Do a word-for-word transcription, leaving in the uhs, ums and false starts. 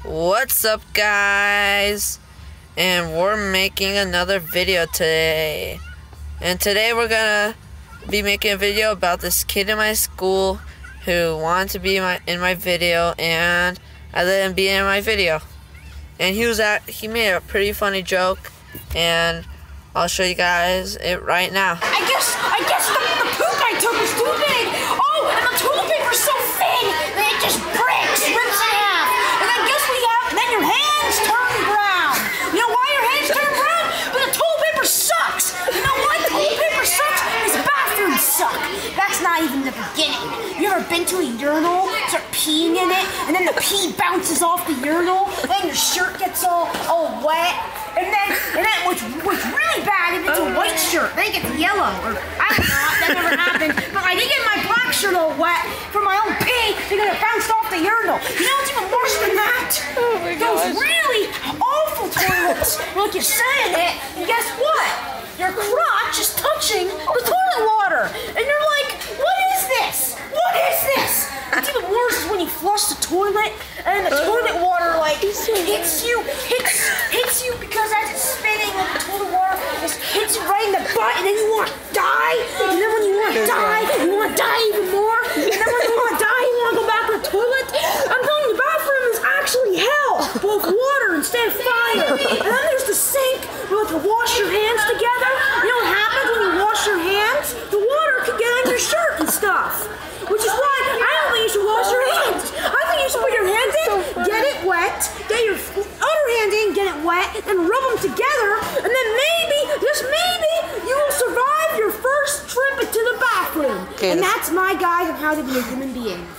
What's up, guys? And we're making another video today. And today we're gonna be making a video about this kid in my school who wanted to be in my, in my video, and I let him be in my video. And he was at he made a pretty funny joke, and I'll show you guys it right now. I guess I guess the, the poop I took was too big. Oh, and the toilet paper's so thin that it just breaks, rips in half. And then guess what you have? And then your hands turn brown. You know why your hands turn brown? But the toilet paper sucks. You know why toilet paper sucks? Because bathrooms suck. That's not even the beginning. You ever been to a urinal, start peeing in it, and then the pee bounces off the urinal, and then your shirt gets all all wet? And then, and then what's, what's really bad if it's a white shirt, then it gets yellow, or I don't know, that never happened, but I did get my black shirt all wet from my own pee because it bounced off the urinal. You know what's even worse than that? Oh my Those gosh. really awful toilets, like you're saying it, and guess what? Your crotch is touching the toilet water, and you're like, what is this? What is this? It's even worse is when you flush the toilet, and the toilet water like hits you, hits, hits you because as it's spinning, like the toilet water just hits you right in the butt, and then you want to die, and then when you want to die, you want to die even more, and then when you want to die, you want to go back to the toilet. I'm telling you, the bathroom is actually hell, but with water instead of fire. And then there's the sink where you have to wash your hands together. You know what happens when you wash your hands? The water can get on your shirt and stuff. Which is why I don't think you should wash your hands. I think you should put your hands in, get it wet, get your other hand in, get it wet, and rub them together, and then maybe, just maybe, you will survive your first trip into the bathroom. Okay, and that's my guide on how to be a human being.